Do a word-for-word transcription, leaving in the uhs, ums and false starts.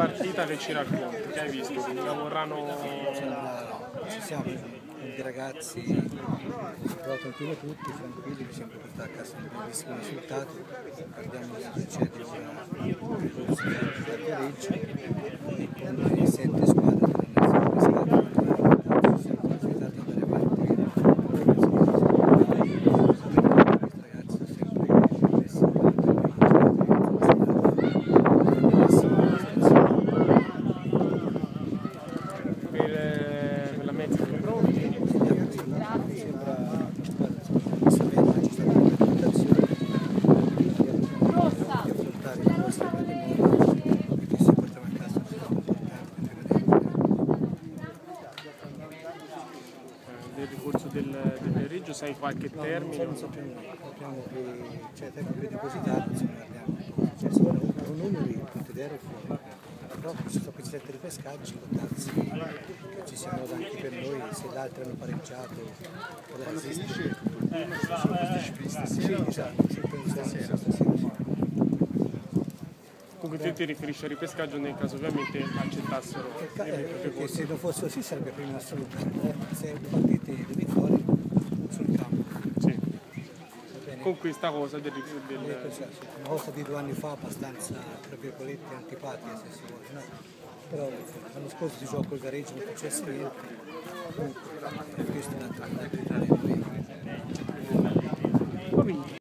partita che ci racconti, che hai visto? Come vorranno... Ci siamo con i ragazzi, abbiamo provato un primo tutti, tranquilli, ci siamo portati a casa un bellissimo risultato, guardiamo cosa succede ora a Reggio e con le sette squadre che non sono pescate, ci siamo concentrati ad andare avanti. Del ricorso del, del Reggio, sai qualche no, termine? Non sappiamo, sappiamo che c'è tempo predepositato, insomma, guardiamo. Cioè, sono un numero di Pontedera e fuori. Però ci sono questi sette ripescaggi, può darsi che ci sia modo anche per noi, se gli altri hanno pareggiato, può resistere. Sì, esatto, sì, pensiamo stasera. Comunque tu ti riferisci al ripescaggio nel caso ovviamente accettassero il Perché se non fosse così sarebbe prima in assoluto, eh? Se partite di vittoria sul campo. Sì. Con questa cosa del, del... Una cosa di due anni fa abbastanza, tra virgolette, antipatica se si vuole, no? Però l'anno scorso si gioca col Gareggio, non è successo niente, comunque questo è un altro.